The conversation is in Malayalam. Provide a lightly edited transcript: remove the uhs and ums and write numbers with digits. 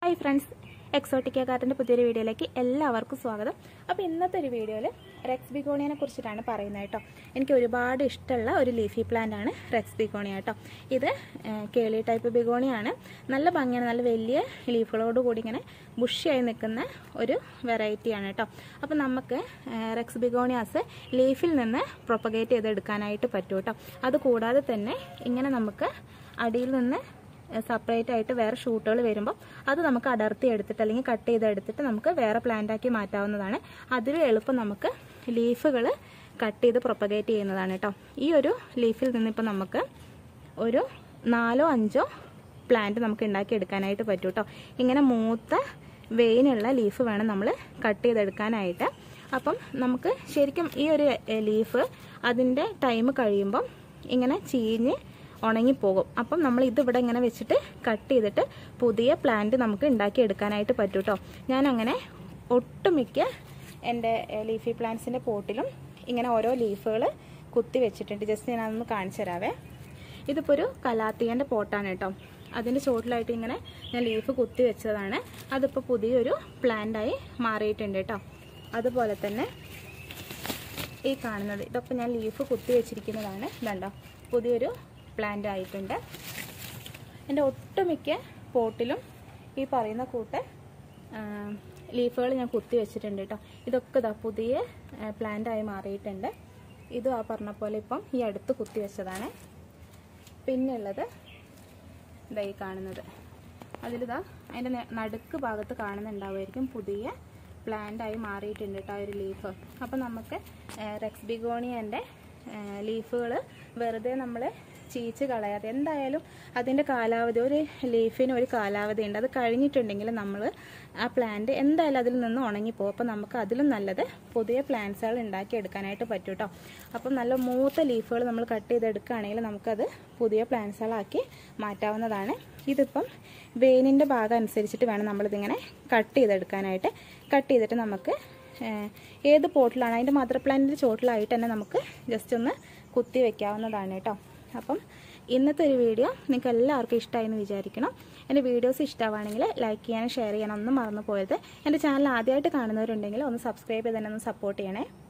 Hi friends, Exotica Garden പുതിയൊരു വീഡിയോയിലേക്ക് എല്ലാവർക്കും സ്വാഗതം. അപ്പോൾ ഇന്നത്തെ ഒരു വീഡിയോയിൽ റെക്സ് ബിഗോണിയനെ കുറിച്ചിട്ടാണ് പറയുന്നത് കേട്ടോ. എനിക്ക് ഒരുപാട് ഇഷ്ടമുള്ള ഒരു ലീഫി പ്ലാന്റ് ആണ് റെക്സ് ബിഗോണിയ കേട്ടോ. ഇത് കേളി ടൈപ്പ് ബിഗോണിയാണ്. നല്ല ഭംഗിയാണ്, നല്ല വലിയ ലീഫുകളോട് കൂടി ഇങ്ങനെ ബുഷിയായി നിൽക്കുന്ന ഒരു വെറൈറ്റിയാണ് കേട്ടോ. അപ്പോൾ നമുക്ക് റെക്സ് ബിഗോണിയാസ് ലീഫിൽ നിന്ന് പ്രൊപ്പഗേറ്റ് ചെയ്തെടുക്കാനായിട്ട് പറ്റും കേട്ടോ. അതുകൂടാതെ തന്നെ ഇങ്ങനെ നമുക്ക് അടിയിൽ നിന്ന് സെപ്പറേറ്റ് ആയിട്ട് വേറെ ഷൂട്ടുകൾ വരുമ്പോൾ അത് നമുക്ക് അടർത്തി എടുത്തിട്ട് അല്ലെങ്കിൽ കട്ട് ചെയ്തെടുത്തിട്ട് നമുക്ക് വേറെ പ്ലാന്റ് ആക്കി മാറ്റാവുന്നതാണ്. അതിലും എളുപ്പം നമുക്ക് ലീഫുകൾ കട്ട് ചെയ്ത് പ്രൊപ്പഗേറ്റ് ചെയ്യുന്നതാണ് കേട്ടോ. ഈ ഒരു ലീഫിൽ നിന്നിപ്പോൾ നമുക്ക് ഒരു 4-5 പ്ലാന്റ് നമുക്ക് ഉണ്ടാക്കി എടുക്കാനായിട്ട് പറ്റും കേട്ടോ. ഇങ്ങനെ മൂത്ത വെയിനുള്ള ലീഫ് വേണം നമ്മൾ കട്ട് ചെയ്തെടുക്കാനായിട്ട്. അപ്പം നമുക്ക് ശരിക്കും ഈ ഒരു ലീഫ് അതിൻ്റെ ടൈം കഴിയുമ്പം ഇങ്ങനെ ചീഞ്ഞ് ഉണങ്ങിപ്പോകും. അപ്പം നമ്മൾ ഇതിവിടെ ഇങ്ങനെ വെച്ചിട്ട് കട്ട് ചെയ്തിട്ട് പുതിയ പ്ലാന്റ് നമുക്ക് ഉണ്ടാക്കി എടുക്കാനായിട്ട് പറ്റും കേട്ടോ. ഞാനങ്ങനെ ഒട്ടുമിക്ക എൻ്റെ ലീഫി പ്ലാന്റ്സിൻ്റെ പോട്ടിലും ഇങ്ങനെ ഓരോ ലീഫുകൾ കുത്തി വെച്ചിട്ടുണ്ട്. ജസ്റ്റ് ഞാൻ അതൊന്ന് കാണിച്ചു തരാവേ. ഇതിപ്പോൾ ഒരു കലാത്തിയൻ്റെ പോട്ടാണ് കേട്ടോ. അതിൻ്റെ ചോട്ടിലായിട്ട് ഇങ്ങനെ ഞാൻ ലീഫ് കുത്തി വെച്ചതാണ്. അതിപ്പോൾ പുതിയൊരു പ്ലാന്റായി മാറിയിട്ടുണ്ട് കേട്ടോ. അതുപോലെ തന്നെ ഈ കാണുന്നത് ഇതൊക്കെ ഞാൻ ലീഫ് കുത്തി വെച്ചിരിക്കുന്നതാണ്. ഇതുണ്ടോ, പുതിയൊരു പ്ലാന്റ് ആയിട്ടുണ്ട്. എൻ്റെ ഒട്ടുമിക്ക പോട്ടിലും ഈ പറയുന്ന കൂട്ട് ലീഫുകൾ ഞാൻ കുത്തി വെച്ചിട്ടുണ്ട് കേട്ടോ. ഇതൊക്കെ ഇതാ പുതിയ പ്ലാന്റ് ആയി മാറിയിട്ടുണ്ട്. ഇതും ആ പറഞ്ഞ പോലെ ഇപ്പം ഈ അടുത്ത് കുത്തി വെച്ചതാണ്. പിന്നെയുള്ളത് ഇതാ ഈ കാണുന്നത്, അതിലിതാ അതിൻ്റെ നടുക്ക് ഭാഗത്ത് കാണുന്നുണ്ടാവുമായിരിക്കും പുതിയ പ്ലാന്റ് ആയി മാറിയിട്ടുണ്ട് കേട്ടോ ഒരു ലീഫ്. അപ്പം നമുക്ക് റെക്സ് ബിഗോണിയൻ്റെ ലീഫുകൾ വെറുതെ നമ്മൾ ചീച്ച് കളയാതെ, എന്തായാലും അതിൻ്റെ കാലാവധി, ഒരു ലീഫിന് ഒരു കാലാവധി ഉണ്ട്. അത് കഴിഞ്ഞിട്ടുണ്ടെങ്കിൽ നമ്മൾ ആ പ്ലാന്റ് എന്തായാലും അതിൽ നിന്ന് ഉണങ്ങിപ്പോകും. അപ്പോൾ നമുക്ക് അതിലും നല്ലത് പുതിയ പ്ലാന്റ്സുകൾ ഉണ്ടാക്കിയെടുക്കാനായിട്ട് പറ്റും കേട്ടോ. അപ്പം നല്ല മൂത്ത ലീഫുകൾ നമ്മൾ കട്ട് ചെയ്തെടുക്കുകയാണെങ്കിൽ നമുക്കത് പുതിയ പ്ലാന്റ്സുകളാക്കി മാറ്റാവുന്നതാണ്. ഇതിപ്പം വെയിനിൻ്റെ ഭാഗം അനുസരിച്ചിട്ട് വേണം നമ്മളിതിങ്ങനെ കട്ട് ചെയ്തെടുക്കാനായിട്ട്. കട്ട് ചെയ്തിട്ട് നമുക്ക് ഏത് പോട്ടിലാണ് അതിൻ്റെ മദർ പ്ലാന്റിൻ്റെ ചോട്ടിലായിട്ട് തന്നെ നമുക്ക് ജസ്റ്റ് ഒന്ന് കുത്തി വെക്കാവുന്നതാണ് കേട്ടോ. അപ്പം ഇന്നത്തെ ഒരു വീഡിയോ നിങ്ങൾക്ക് എല്ലാവർക്കും ഇഷ്ടമായി എന്ന് വിചാരിക്കണം. എൻ്റെ വീഡിയോസ് ഇഷ്ടമാണെങ്കിൽ ലൈക്ക് ചെയ്യാനും ഷെയർ ചെയ്യാനും ഒന്നും മറന്നു പോയത്. എൻ്റെ ചാനൽ ആദ്യമായിട്ട് കാണുന്നവരുണ്ടെങ്കിൽ ഒന്ന് സബ്സ്ക്രൈബ് ചെയ്ത് തന്നെ ഒന്ന് സപ്പോർട്ട് ചെയ്യണേ.